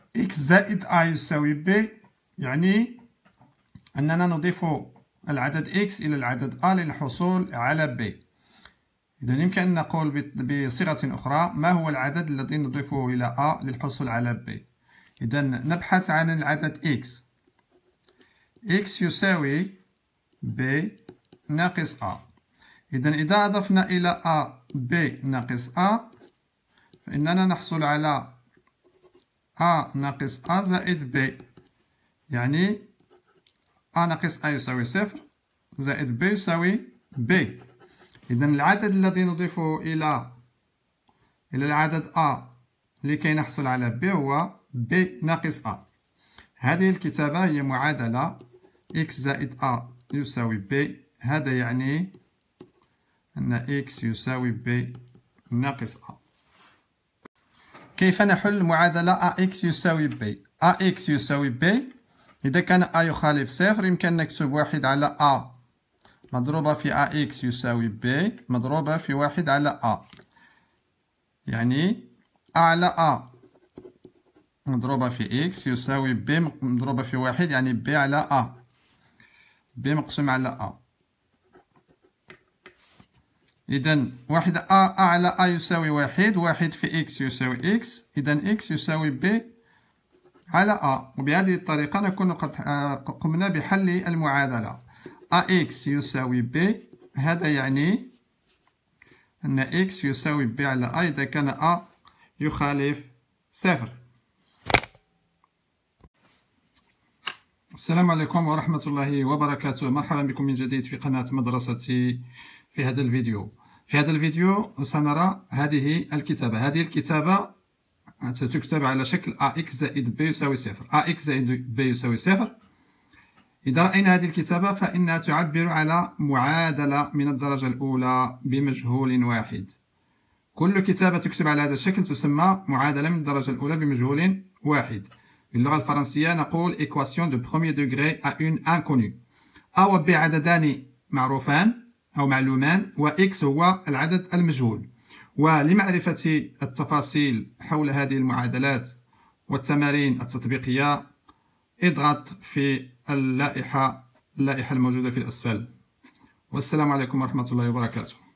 x زائد a يساوي b، يعني أننا نضيف العدد x إلى العدد a للحصول على b. إذا يمكن أن نقول بصيغة أخرى: ما هو العدد الذي نضيفه إلى a للحصول على b؟ إذا نبحث عن العدد x. x يساوي b ناقص a. إذا أضفنا إلى a b ناقص a، فإننا نحصل على a ناقص a زائد b، يعني a ناقص a يساوي صفر زائد b يساوي b. إذا العدد الذي نضيفه إلى العدد a لكي نحصل على b هو b ناقص a. هذه الكتابة هي معادلة x زائد a يساوي b. هذا يعني أن x يساوي b ناقص a. كيف نحل معادلة ax يساوي b؟ ax يساوي b، إذا كان a يخالف صفر يمكن نكتب 1 على a مضروبة في ax يساوي b مضروبة في 1 على a، يعني a على a مضروبة في x يساوي b مضروبة في 1، يعني b على a، b مقسوم على a. إذا واحد a على a يساوي 1، 1 في x يساوي x، إذا x يساوي b على a. وبهذه الطريقة نكون قد قمنا بحل المعادلة. ax يساوي b، هذا يعني أن x يساوي b على a إذا كان a يخالف صفر. السلام عليكم ورحمة الله وبركاته. مرحبا بكم من جديد في قناة مدرستي. في هذا الفيديو سنرى هذه الكتابة ستكتب على شكل ax زائد b يساوي صفر. ax زائد b يساوي صفر. إذا رأينا هذه الكتابة فإنها تعبر على معادلة من الدرجة الأولى بمجهول واحد. كل كتابة تكتب على هذا الشكل تسمى معادلة من الدرجة الأولى بمجهول واحد. باللغة الفرنسية نقول équation de premier degré à une inconnue. a و b عددان معروفان أو معلومان، و x هو العدد المجهول. ولمعرفة التفاصيل حول هذه المعادلات والتمارين التطبيقية اضغط في اللائحة الموجودة في الأسفل. والسلام عليكم ورحمة الله وبركاته.